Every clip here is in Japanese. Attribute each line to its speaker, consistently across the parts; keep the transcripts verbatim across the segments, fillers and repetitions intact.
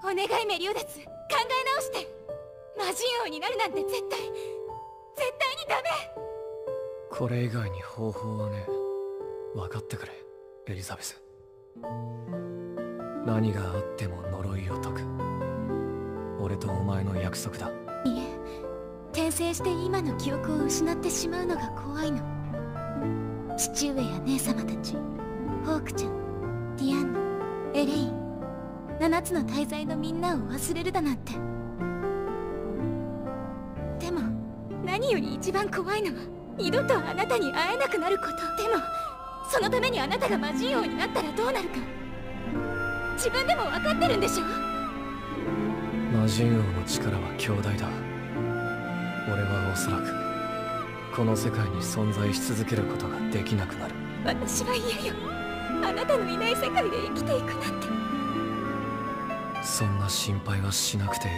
Speaker 1: お願いメリオダス、考え直して。魔人王になるなんて絶対絶対にダメ。
Speaker 2: これ以外に方法はねえ。分かってくれエリザベス。何があっても呪いを解く。俺とお前の約束だ。
Speaker 1: いえ、転生して今の記憶を失ってしまうのが怖いの。父上や姉様たち、ホークちゃん、ディアンヌ、エレイン、七つの大罪のみんなを忘れるだなんて。でも何より一番怖いのは二度とあなたに会えなくなること。でもそのためにあなたが魔人王になったらどうなるか自分でも分かってるんでしょ。
Speaker 2: 魔人王の力は強大だ。俺はおそらくこの世界に存在し続けることができなくなる。
Speaker 1: 私は嫌よ。あなたのいない世界で生きていくなんて。
Speaker 2: そんな心配はしなくていい。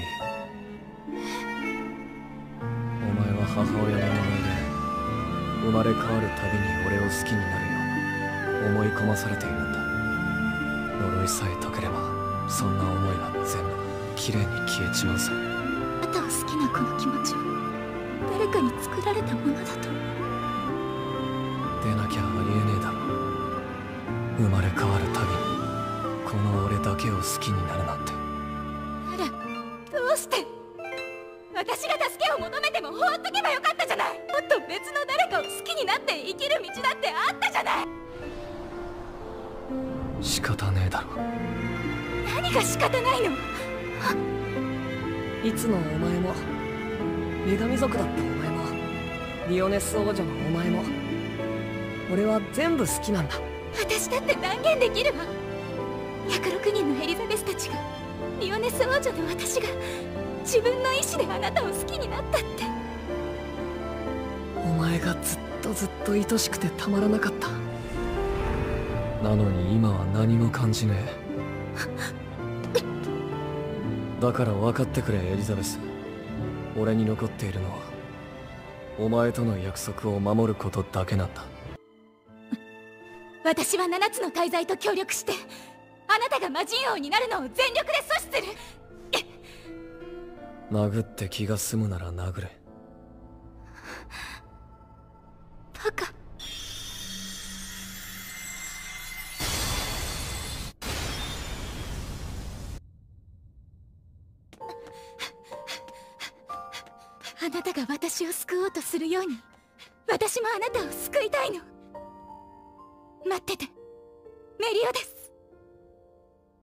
Speaker 2: お前は母親の名前で生まれ変わるたびに俺を好きになるよう思い込まされているんだ。呪いさえ解ければそんな思いは全部きれいに消えちまうさ。
Speaker 1: あなたを好きなこの気持ちは誰かに作られたものだと。
Speaker 2: 出なきゃありえねえだろ。生まれ変わるたびにこの俺だけを好きになるなんて。
Speaker 1: あら、どうして。私が助けを求めても放っとけばよかったじゃない。もっと別の誰かを好きになって生きる道だってあったじゃない。
Speaker 2: 仕方ねえだろ。
Speaker 1: 何が仕方ないの。
Speaker 3: いつのお前も女神族だったお前もリオネス王女のお前も俺は全部好きなんだ。
Speaker 1: 私だって断言できるわ。ひゃくろくにんのエリザベスたちがリオネス王女で私が自分の意志であなたを好きになったって。
Speaker 3: お前がずっとずっと愛しくてたまらなかった。
Speaker 2: なのに今は何も感じねえ。だから分かってくれエリザベス。俺に残っているのはお前との約束を守ることだけなんだ。
Speaker 1: 私は七つの大罪と協力してあなたが魔人王になるのを全力で阻止する。
Speaker 2: 殴って気が済むなら殴れ。
Speaker 1: バカ。あなたが私を救おうとするように私もあなたを救いたいの。待っててメリオダス。